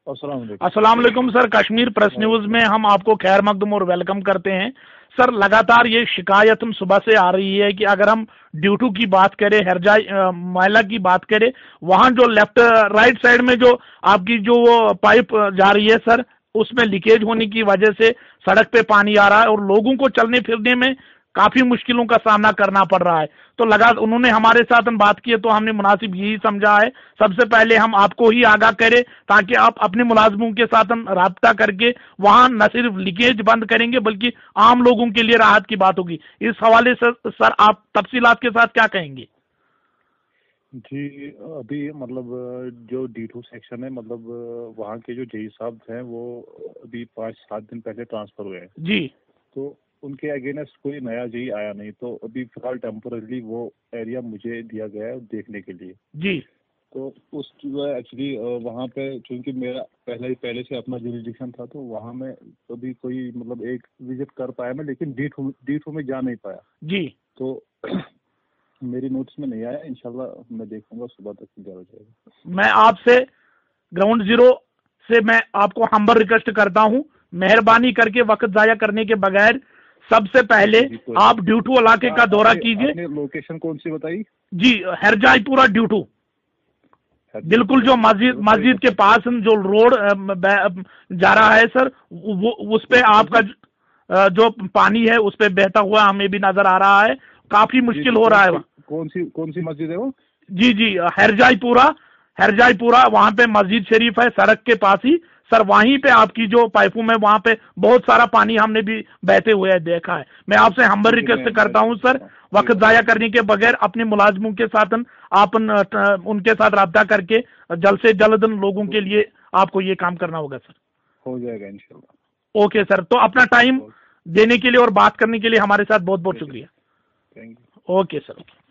अस्सलाम वालेकुम sir, Kashmir press news में हम आपको खैर मकदम और वेलकम करते हैं। सर, लगातार ये शिकायत हम सुबह से आ रही है कि अगर हम ड्यूटू की बात करें, हरजाई मायला की बात करें, वहां जो लेफ्ट राइट साइड में जो आपकी जो वो पाइप जा रही है सर, उसमें लीकेज होने की वजह से सड़क पे पानी आ रहा है और लोगों को चलने फिरने में काफी मुश्किलों का सामना करना पड़ रहा है। तो लगा उन्होंने हमारे साथ बात की है तो हमने मुनासिब यही समझा है सबसे पहले हम आपको ही आगाह करें, ताकि आप अपने मुलाजमों के साथ राब्ता करके वहां न सिर्फ लीकेज बंद करेंगे बल्कि आम लोगों के लिए राहत की बात होगी। इस हवाले से सर आप तफसीलात के साथ क्या कहेंगे? जी, अभी मतलब जो D2 सेक्शन है, मतलब वहाँ के जो जेई साहब हैं वो अभी 5-7 दिन पहले ट्रांसफर हुए हैं जी। तो उनके अगेंस्ट कोई नया जेई आया नहीं, तो अभी फिलहाल टेम्पोरली वो एरिया मुझे दिया गया है देखने के लिए। जी। तो उस एक्चुअली वहाँ पे चूंकि मेरा पहले से अपना जुरिडिक्शन था, तो वहाँ में कभी कोई मतलब एक विजिट कर पाया मैं, लेकिन D2 में जा नहीं पाया जी। तो मेरी नोट्स में नहीं आया। इंशाल्लाह मैं देखूंगा, सुबह तक क्लियर हो जाएगा। मैं आपसे ग्राउंड जीरो से मैं आपको हम्बर रिक्वेस्ट करता हूं, मेहरबानी करके वक्त जाया करने के बगैर सबसे पहले आप ड्यूटू इलाके का दौरा कीजिए। लोकेशन कौन सी बताई? जी, हरजाईपुरा ड्यूटू, बिल्कुल जो मस्जिद के पास जो रोड जा रहा है सर, वो उस पे आपका जो पानी है उस पे बहता हुआ हमें भी नजर आ रहा है, काफी मुश्किल हो रहा है। कौन सी मस्जिद है वो? जी जी, हरजाईपुरा वहाँ पे मस्जिद शरीफ है, सड़क के पास ही सर। वहीं पे आपकी जो पाइपों में वहाँ पे बहुत सारा पानी हमने भी बहते हुए देखा है। मैं आपसे हम्बर रिक्वेस्ट करता हूँ सर, वक्त जाया करने के बगैर अपने मुलाजमों के साथ आप उनके साथ राब्ता करके जल्द से जल्द लोगों के लिए आपको ये काम करना होगा सर। हो जाएगा इंशाल्लाह। ओके सर, तो अपना टाइम देने के लिए और बात करने के लिए हमारे साथ बहुत बहुत शुक्रिया। Thank you. Okay sir.